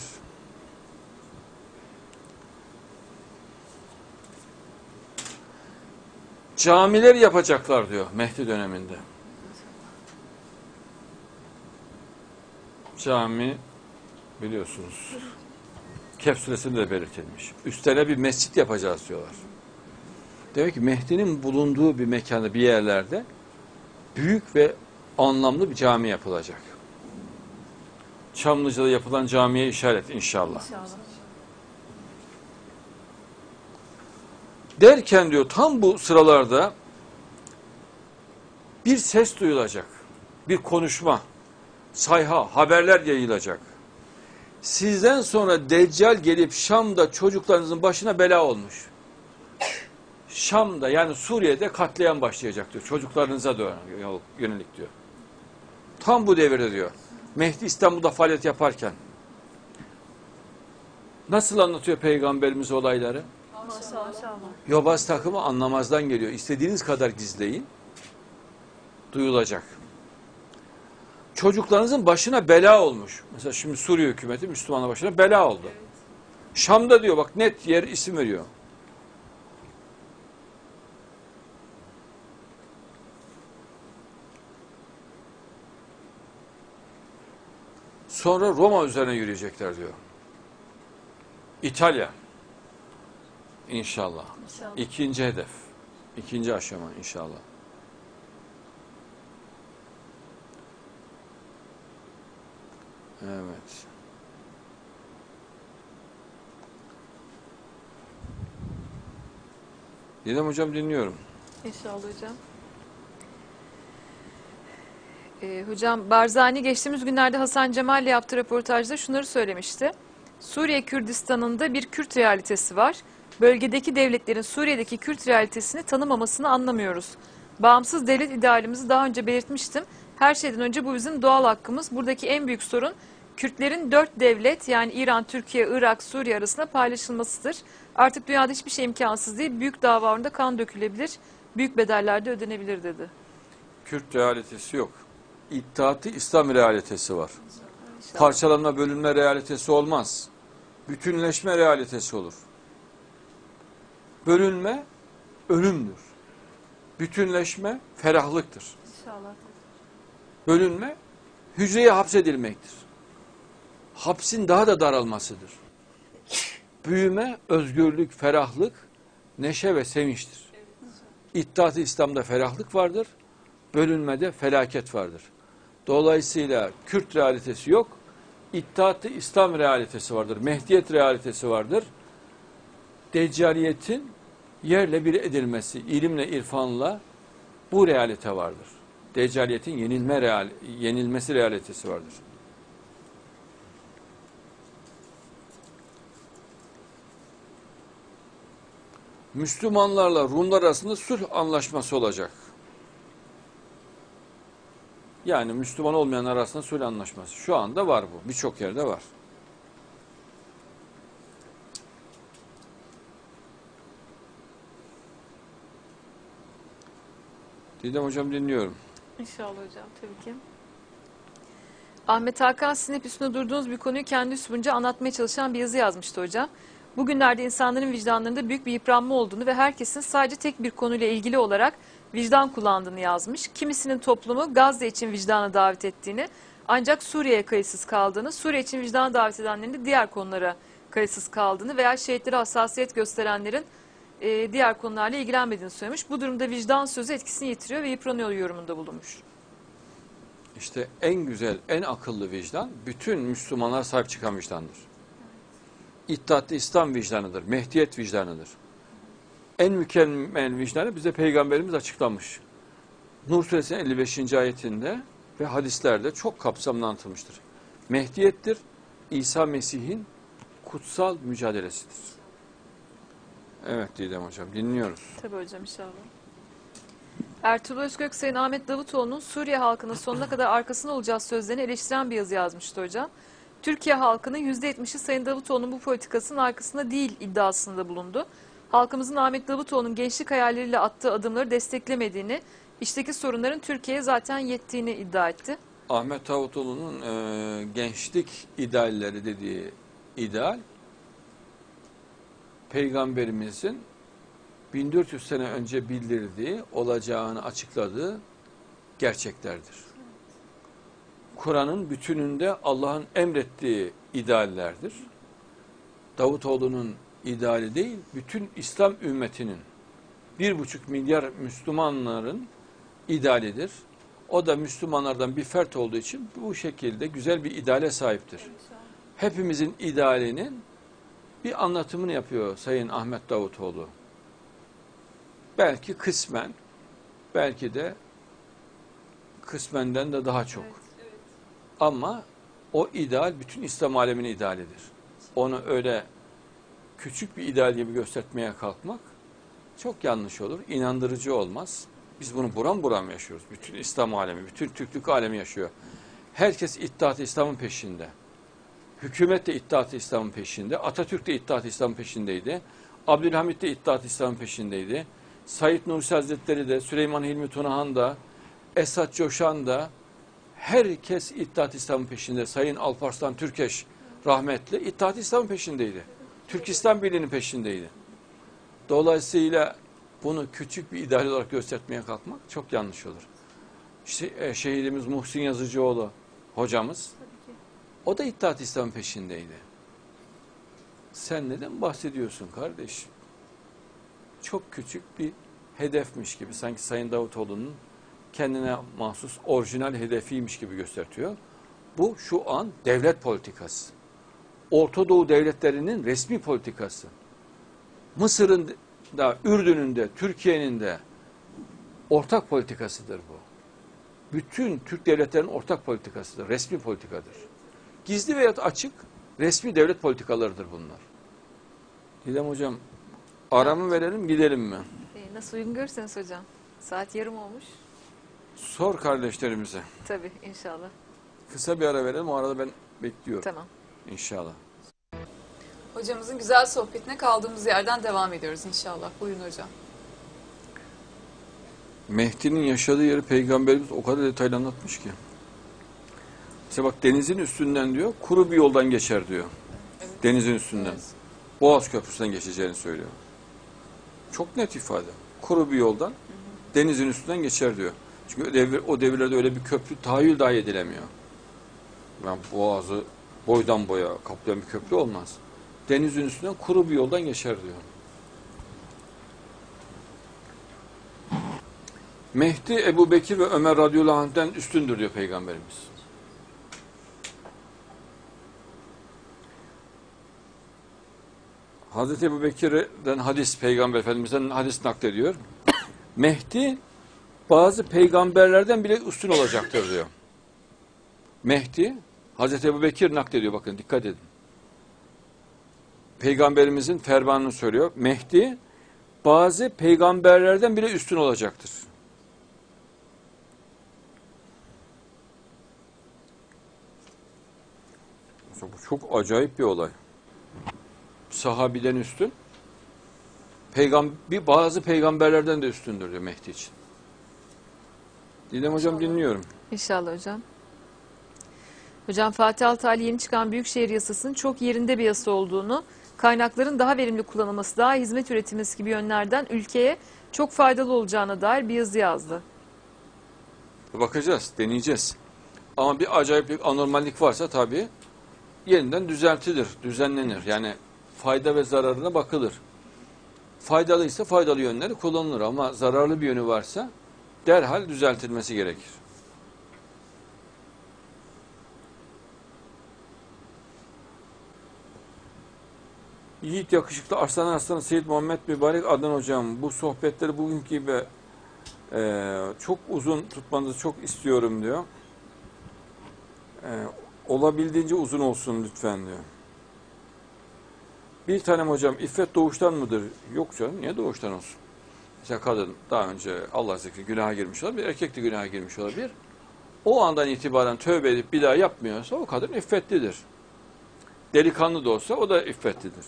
Camiler yapacaklar diyor Mehdi döneminde. Cami biliyorsunuz Kehf Suresi'nde de belirtilmiş. Üstlerine bir mescit yapacağız diyorlar. Demek ki Mehdi'nin bulunduğu bir mekanda bir yerlerde büyük ve anlamlı bir cami yapılacak. Çamlıca'da yapılan camiye işaret inşallah. İnşallah. Derken diyor tam bu sıralarda bir ses duyulacak. Bir konuşma, sayha, haberler yayılacak. Sizden sonra Deccal gelip Şam'da çocuklarınızın başına bela olmuş. Şam'da yani Suriye'de katliam başlayacak diyor. Çocuklarınıza yönelik diyor. Tam bu devirde diyor. Mehdi İstanbul'da faaliyet yaparken. Nasıl anlatıyor Peygamberimiz olayları? Maşallah. Yobaz takımı anlamazdan geliyor. İstediğiniz kadar gizleyin. Duyulacak. Çocuklarınızın başına bela olmuş. Mesela şimdi Suriye hükümeti Müslümanların başına bela oldu. Evet. Şam'da diyor bak net yer isim veriyor. Sonra Roma üzerine yürüyecekler diyor. İtalya. İnşallah. İnşallah. İkinci hedef. İkinci aşama inşallah. Evet. Didem hocam dinliyorum. İnşallah hocam. Ee, hocam Barzani geçtiğimiz günlerde Hasan Cemal'le yaptığı röportajda şunları söylemişti. Suriye Kürdistan'ında bir Kürt realitesi var. Bölgedeki devletlerin Suriye'deki Kürt realitesini tanımamasını anlamıyoruz. Bağımsız devlet idealimizi daha önce belirtmiştim. Her şeyden önce bu bizim doğal hakkımız. Buradaki en büyük sorun Kürtlerin dört devlet yani İran, Türkiye, Irak, Suriye arasında paylaşılmasıdır. Artık dünyada hiçbir şey imkansız değil. Büyük dava uğrunda kan dökülebilir, büyük bedeller de ödenebilir dedi. Kürt realitesi yok. İttihat-ı İslam realitesi var. İnşallah. Parçalanma, bölünme realitesi olmaz. Bütünleşme realitesi olur. Bölünme ölümdür. Bütünleşme ferahlıktır. İnşallah. Bölünme hücreye hapsedilmektir. Hapsin daha da daralmasıdır. Büyüme, özgürlük, ferahlık, neşe ve sevinçtir. İttihat-ı İslam'da ferahlık vardır, bölünmede felaket vardır. Dolayısıyla Kürt realitesi yok, İttihat-ı İslam realitesi vardır, Mehdiyet realitesi vardır. Deccaliyetin yerle bir edilmesi, ilimle, irfanla bu realite vardır. Deccaliyetin yenilme real, yenilmesi realitesi vardır. Müslümanlarla Rumlar arasında sulh anlaşması olacak. Yani Müslüman olmayan arasında sulh anlaşması. Şu anda var bu. Birçok yerde var. Didem Hocam dinliyorum. İnşallah hocam, tabii ki. Ahmet Hakan sizin hep üstünde durduğunuz bir konuyu kendi üslubunca anlatmaya çalışan bir yazı yazmıştı hocam. Bugünlerde insanların vicdanlarında büyük bir yıpranma olduğunu ve herkesin sadece tek bir konuyla ilgili olarak vicdan kullandığını yazmış. Kimisinin toplumu Gazze için vicdana davet ettiğini, ancak Suriye'ye kayıtsız kaldığını, Suriye için vicdana davet edenlerin de diğer konulara kayıtsız kaldığını veya şehitlere hassasiyet gösterenlerin e, diğer konularla ilgilenmediğini söylemiş. Bu durumda vicdan sözü etkisini yitiriyor ve yıpranıyor yorumunda bulunmuş. İşte en güzel, en akıllı vicdan bütün Müslümanlara sahip çıkan vicdandır. İttihat-ı İslam vicdanıdır, Mehdiyet vicdanıdır. En mükemmel vicdanı bize Peygamberimiz açıklamış. Nur Suresinin elli beşinci ayetinde ve hadislerde çok kapsamlı anlatılmıştır. Mehdiyettir, İsa Mesih'in kutsal mücadelesidir. Evet Didem Hocam, dinliyoruz. Tabii hocam, inşallah. Ertuğrul Özkök, Sayın Ahmet Davutoğlu'nun Suriye halkının sonuna kadar arkasında olacağız sözlerini eleştiren bir yazı yazmıştı hocam. Türkiye halkının yüzde yetmişi Sayın Davutoğlu'nun bu politikasının arkasında değil iddiasında bulundu. Halkımızın Ahmet Davutoğlu'nun gençlik hayalleriyle attığı adımları desteklemediğini, içteki sorunların Türkiye'ye zaten yettiğini iddia etti. Ahmet Davutoğlu'nun e, gençlik idealleri dediği ideal, Peygamberimizin bin dört yüz sene önce bildirdiği, olacağını açıkladığı gerçeklerdir. Kur'an'ın bütününde Allah'ın emrettiği ideallerdir. Davutoğlu'nun ideali değil, bütün İslam ümmetinin, bir buçuk milyar Müslümanların idealidir. O da Müslümanlardan bir fert olduğu için bu şekilde güzel bir ideale sahiptir. Hepimizin idealinin bir anlatımını yapıyor Sayın Ahmet Davutoğlu. Belki kısmen, belki de kısmenden de daha çok. Evet, evet. Ama o ideal bütün İslam aleminin idealidir. Onu öyle küçük bir ideal gibi göstermeye kalkmak çok yanlış olur, inandırıcı olmaz. Biz bunu buram buram yaşıyoruz. Bütün İslam alemi, bütün Türklük alemi yaşıyor. Herkes İttihat-ı İslam'ın peşinde. Hükümet de İttihat-ı İslam'ın peşinde. Atatürk de İttihat-ı İslam'ın peşindeydi. Abdülhamit de İttihat-ı İslam'ın peşindeydi. Said Nursi Hazretleri de, Süleyman Hilmi Tunahan da, Esat Coşan da, herkes İttihat-ı İslam'ın peşinde. Sayın Alparslan Türkeş rahmetli İttihat-ı İslam'ın peşindeydi. Türk İslam Birliği'nin peşindeydi. Dolayısıyla bunu küçük bir ideal olarak göstermeye kalkmak çok yanlış olur. İşte şehidimiz Muhsin Yazıcıoğlu hocamız, o da İttihat-ı İslam'ın peşindeydi. Sen neden bahsediyorsun kardeşim? Çok küçük bir hedefmiş gibi, sanki Sayın Davutoğlu'nun kendine mahsus orijinal hedefiymiş gibi gösteriyor. Bu şu an devlet politikası. Orta Doğu devletlerinin resmi politikası. Mısır'ın da, Ürdün'ün de, Türkiye'nin de ortak politikasıdır bu. Bütün Türk devletlerinin ortak politikasıdır, resmi politikadır. Gizli veya açık resmi devlet politikalarıdır bunlar. Didem Hocam, ara mı verelim, gidelim mi? Ee, nasıl uygun görürseniz hocam. Saat yarım olmuş. Sor kardeşlerimize. Tabii, inşallah. Kısa bir ara verelim, o arada ben bekliyorum. Tamam. İnşallah. Hocamızın güzel sohbetine kaldığımız yerden devam ediyoruz inşallah. Buyurun hocam. Mehdi'nin yaşadığı yeri Peygamberimiz o kadar detaylı anlatmış ki. Mesela bak, denizin üstünden diyor, kuru bir yoldan geçer diyor. Evet. Denizin üstünden. Evet. Boğaz Köprüsü'nden geçeceğini söylüyor. Çok net ifade. Kuru bir yoldan, hı hı, denizin üstünden geçer diyor. Çünkü o, devir, o devirlerde öyle bir köprü tahayyül dahi edilemiyor. Yani boğazı boydan boya kaplayan bir köprü olmaz. Denizin üstünden kuru bir yoldan geçer diyor. Mehdi, Ebu Bekir ve Ömer radıyallahu anh'den üstündür diyor Peygamberimiz. Hazreti Ebu Bekir'den hadis, Peygamber Efendimiz'den hadis naklediyor. Mehdi bazı peygamberlerden bile üstün olacaktır diyor. Mehdi, Hazreti Ebu Bekir naklediyor, bakın dikkat edin. Peygamberimizin fermanını söylüyor. Mehdi bazı peygamberlerden bile üstün olacaktır. Bu çok acayip bir olay. Sahabiden üstün, peygam- bazı peygamberlerden de üstündür diyor Mehdi için. Didem hocam dinliyorum. İnşallah hocam. Hocam Fatih Altaylı yeni çıkan Büyükşehir Yasası'nın çok yerinde bir yasa olduğunu, kaynakların daha verimli kullanılması, daha hizmet üretilmesi gibi yönlerden ülkeye çok faydalı olacağına dair bir yazı yazdı. Bakacağız, deneyeceğiz. Ama bir acayiplik, anormallik varsa tabii yeniden düzeltilir, düzenlenir. Yani fayda ve zararına bakılır. Faydalıysa faydalı yönleri kullanılır ama zararlı bir yönü varsa derhal düzeltilmesi gerekir. Yiğit yakışıklı Arslan Arslan Seyyid Muhammed Mübarek Adnan hocam, bu sohbetleri bugünkü gibi e, çok uzun tutmanızı çok istiyorum diyor. E, olabildiğince uzun olsun lütfen diyor. Bir tanem hocam, iffet doğuştan mıdır? Yok canım, niye doğuştan olsun? Mesela kadın daha önce Allah zikri günaha girmiş olabilir, erkek de günaha girmiş olabilir. O andan itibaren tövbe edip bir daha yapmıyorsa o kadın iffetlidir. Delikanlı da olsa o da iffetlidir.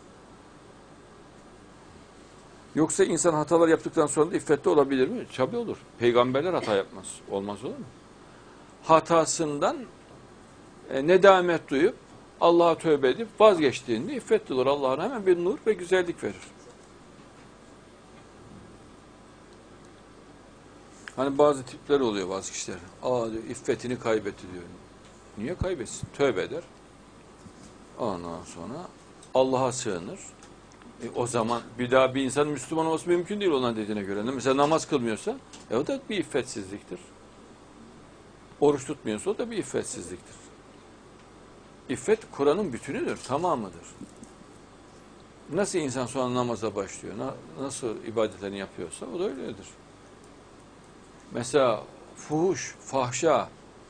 Yoksa insan hatalar yaptıktan sonra da iffetli olabilir mi? Tabii olur. Peygamberler hata yapmaz. Olmaz olur mu? Hatasından e, nedamet duyup Allah'a tövbe edip vazgeçtiğinde iffetli olur. Allah'ın hemen bir nur ve güzellik verir. Hani bazı tipler oluyor, bazı kişiler. Aa diyor, iffetini kaybetti diyor. Niye kaybetsin? Tövbe eder. Ondan sonra Allah'a sığınır. E, o zaman bir daha bir insan Müslüman olması mümkün değil ona dediğine göre. Mesela namaz kılmıyorsa e, o da bir iffetsizliktir. Oruç tutmuyorsa o da bir iffetsizliktir. İffet Kur'an'ın bütünüdür, tamamıdır. Nasıl insan sonra namaza başlıyor, na, nasıl ibadetlerini yapıyorsa o da öyledir. Mesela fuhuş, fahşa,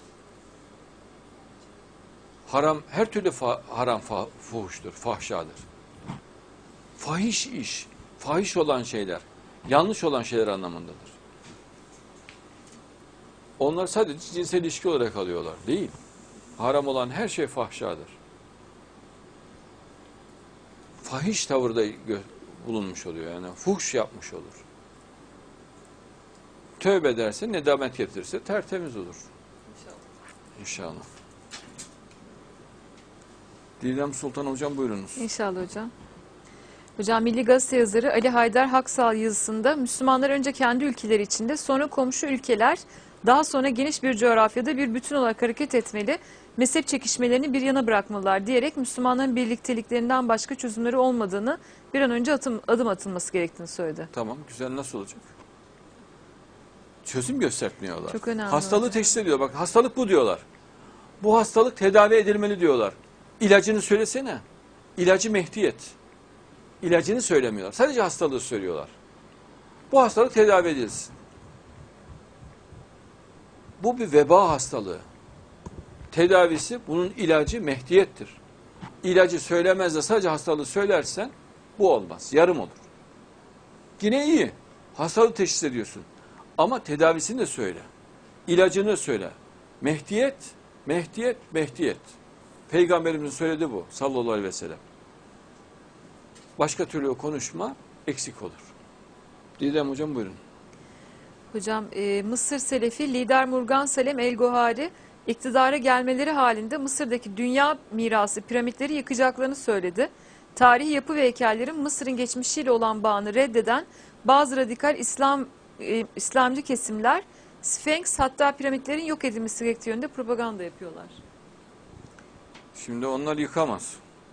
haram, her türlü fa, haram fa, fuhuştur, fahşadır. Fahiş iş, fahiş olan şeyler, yanlış olan şeyler anlamındadır. Onlar sadece cinsel ilişki olarak alıyorlar, değil. Haram olan her şey fahşadır. Fahiş tavırda bulunmuş oluyor, yani fuhş yapmış olur. Tövbe ederse, nedamet getirirse tertemiz olur. İnşallah. İnşallah. Didem Sultan hocam buyurunuz. İnşallah hocam. Hocam Milli Gazete yazarı Ali Haydar Haksal yazısında Müslümanlar önce kendi ülkeleri içinde, sonra komşu ülkeler, daha sonra geniş bir coğrafyada bir bütün olarak hareket etmeli, mezhep çekişmelerini bir yana bırakmalılar diyerek Müslümanların birlikteliklerinden başka çözümleri olmadığını, bir an önce atım, adım atılması gerektiğini söyledi. Tamam, güzel, nasıl olacak? Çözüm göstermiyorlar. Çok önemli Hastalığı hocam. teşhis ediyor. Bak hastalık bu diyorlar. Bu hastalık tedavi edilmeli diyorlar. İlacını söylesene. İlacı Mehdiyet. İlacını söylemiyorlar. Sadece hastalığı söylüyorlar. Bu hastalık tedavi edilsin. Bu bir veba hastalığı. Tedavisi, bunun ilacı Mehdiyettir. İlacı söylemez de sadece hastalığı söylersen bu olmaz. Yarım olur. Yine iyi. Hastalığı teşhis ediyorsun. Ama tedavisini de söyle. İlacını söyle. Mehdiyet, Mehdiyet, Mehdiyet. Peygamberimizin söylediği bu sallallahu aleyhi ve sellem. Başka türlü konuşma eksik olur. Didem hocam buyurun. Hocam e, Mısır Selefi lider Murgan Salem El-Gohari iktidara gelmeleri halinde Mısır'daki dünya mirası piramitleri yıkacaklarını söyledi. Tarihi yapı ve heykellerin Mısır'ın geçmişiyle olan bağını reddeden bazı radikal İslam e, İslamcı kesimler Sphinx hatta piramitlerin yok edilmesi gerektiği yönde propaganda yapıyorlar. Şimdi onlar yıkamaz.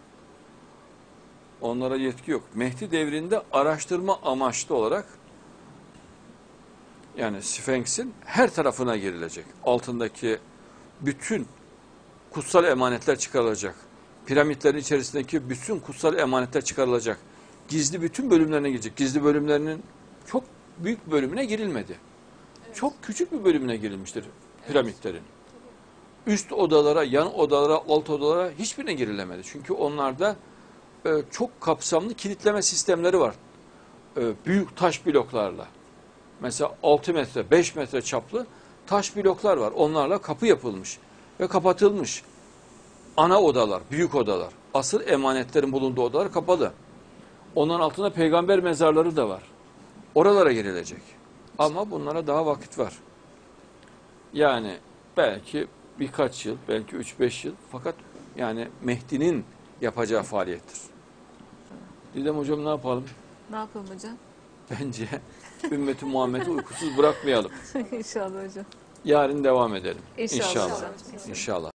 Onlara yetki yok. Mehdi devrinde araştırma amaçlı olarak Yani Sfenks'in her tarafına girilecek. Altındaki bütün kutsal emanetler çıkarılacak. Piramitlerin içerisindeki bütün kutsal emanetler çıkarılacak. Gizli bütün bölümlerine girecek. Gizli bölümlerinin çok büyük bölümüne girilmedi. Çok küçük bir bölümüne girilmiştir piramitlerin. Üst odalara, yan odalara, alt odalara hiçbirine girilemedi. Çünkü onlarda e, çok kapsamlı kilitleme sistemleri var. E, büyük taş bloklarla. Mesela altı metre, beş metre çaplı taş bloklar var. Onlarla kapı yapılmış ve kapatılmış. Ana odalar, büyük odalar, asıl emanetlerin bulunduğu odalar kapalı. Onların altında peygamber mezarları da var. Oralara girilecek. Ama bunlara daha vakit var. Yani belki birkaç yıl, belki üç beş yıl. Fakat yani Mehdi'nin yapacağı faaliyettir. Didem hocam ne yapalım? Ne yapalım hocam? Bence ümmeti Muhammed'i uykusuz bırakmayalım. İnşallah hocam. Yarın devam edelim. İnşallah. İnşallah. hocam. İnşallah.